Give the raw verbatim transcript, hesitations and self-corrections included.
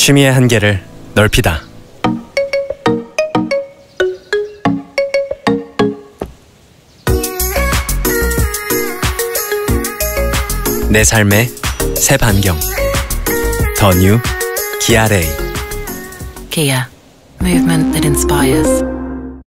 취미의 한계를 넓히다. 내 삶의 새 반경. 더 뉴 기아 레이. Kia, movement that inspires.